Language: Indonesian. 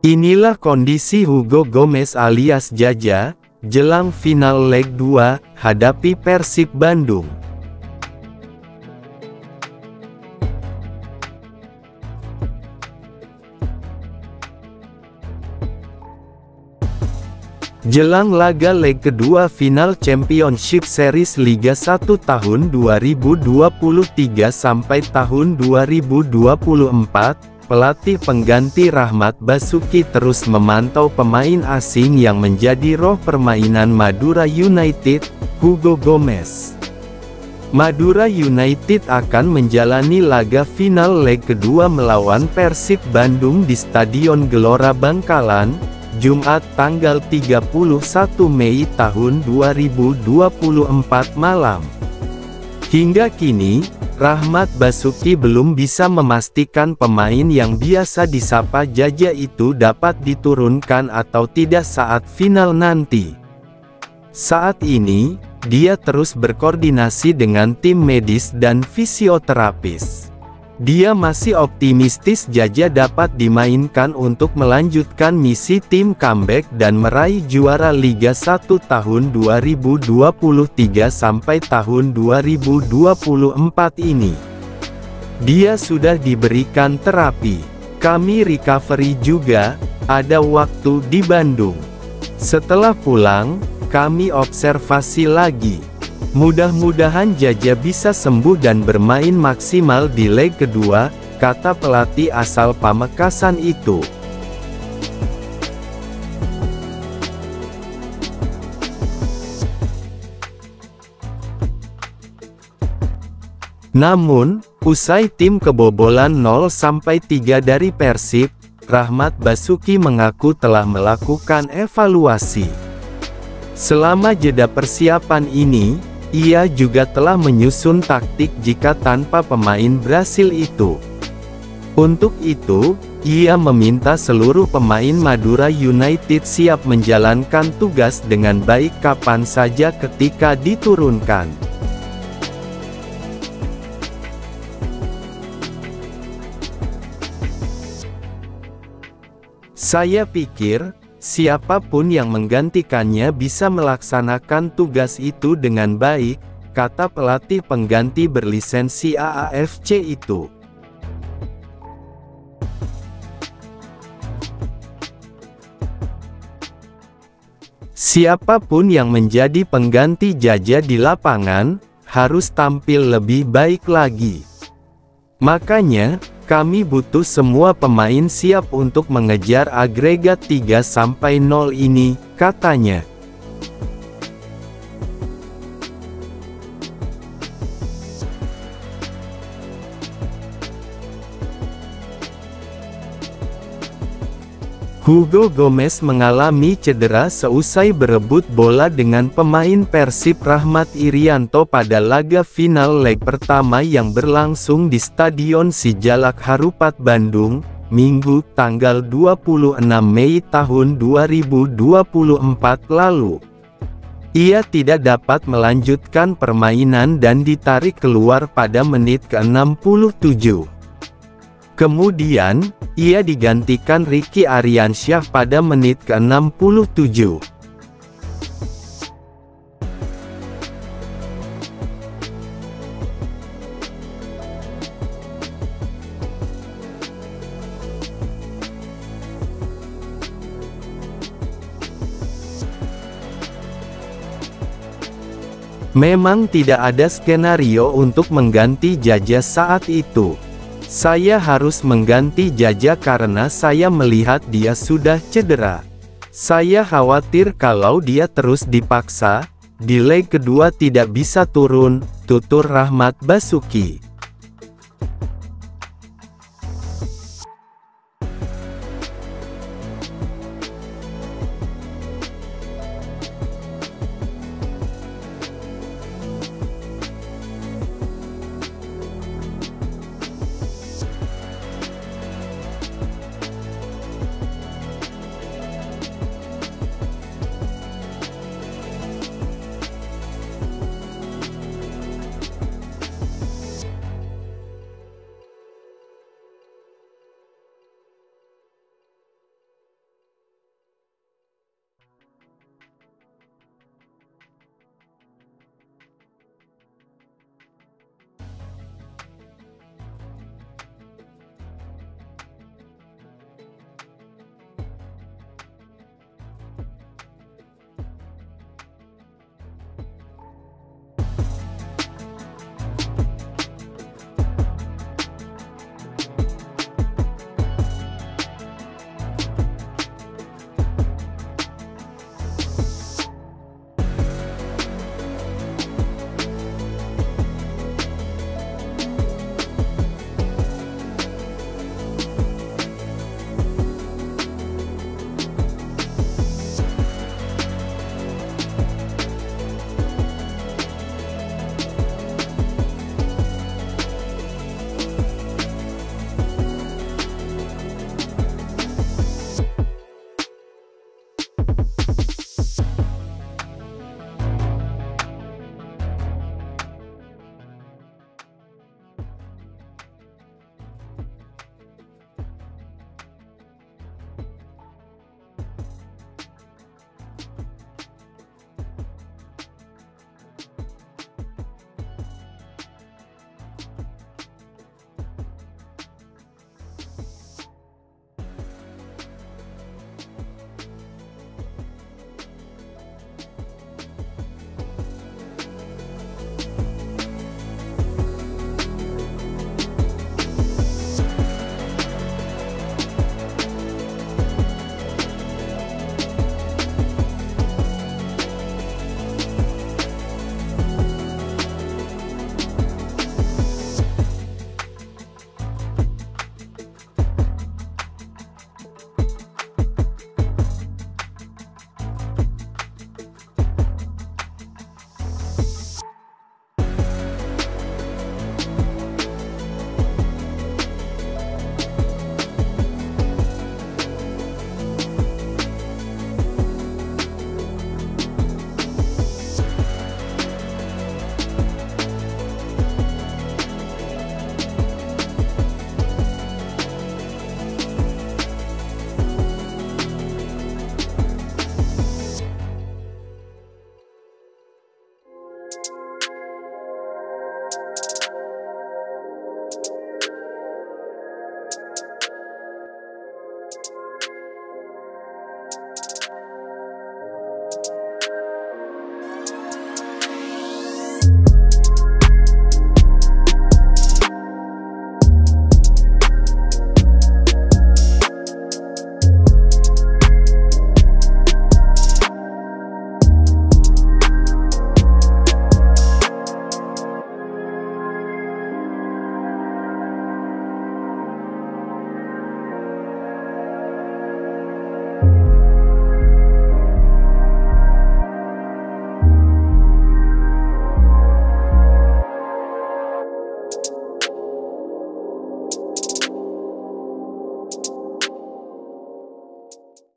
Inilah kondisi Hugo Gomez alias Jaja, jelang final leg 2, hadapi Persib Bandung. Jelang laga leg kedua final Championship Series Liga 1 tahun 2023 sampai tahun 2024, pelatih pengganti Rahmat Basuki terus memantau pemain asing yang menjadi roh permainan Madura United, Hugo Gomez. Madura United akan menjalani laga final leg kedua melawan Persib Bandung di Stadion Gelora Bangkalan, Jumat tanggal 31 Mei tahun 2024 malam. Hingga kini, Rahmat Basuki belum bisa memastikan pemain yang biasa disapa Jaja itu dapat diturunkan atau tidak saat final nanti. Saat ini, dia terus berkoordinasi dengan tim medis dan fisioterapis. Dia masih optimistis Jaja dapat dimainkan untuk melanjutkan misi tim comeback dan meraih juara Liga 1 tahun 2023 sampai tahun 2024 ini. Dia sudah diberikan terapi. Kami recovery juga, ada waktu di Bandung. Setelah pulang, kami observasi lagi. Mudah-mudahan Jaja bisa sembuh dan bermain maksimal di leg kedua, kata pelatih asal Pamekasan itu. Namun, usai tim kebobolan 0-3 dari Persib, Rahmat Basuki mengaku telah melakukan evaluasi. Selama jeda persiapan ini, ia juga telah menyusun taktik jika tanpa pemain Brasil itu. Untuk itu, ia meminta seluruh pemain Madura United siap menjalankan tugas dengan baik kapan saja ketika diturunkan. Saya pikir, siapapun yang menggantikannya bisa melaksanakan tugas itu dengan baik, kata pelatih pengganti berlisensi AAFC itu. Siapapun yang menjadi pengganti Jaja di lapangan, harus tampil lebih baik lagi. Makanya, kami butuh semua pemain siap untuk mengejar agregat 3-0 ini, katanya. Hugo Gomez mengalami cedera seusai berebut bola dengan pemain Persib Rahmat Irianto pada laga final leg pertama yang berlangsung di Stadion Sijalak Harupat Bandung, Minggu tanggal 26 Mei tahun 2024 lalu. Ia tidak dapat melanjutkan permainan dan ditarik keluar pada menit ke-67. Kemudian, ia digantikan Ricky Ariansyah pada menit ke-67. Memang tidak ada skenario untuk mengganti Jaja saat itu. Saya harus mengganti Jaja karena saya melihat dia sudah cedera. Saya khawatir kalau dia terus dipaksa, di leg kedua tidak bisa turun, tutur Rahmat Basuki.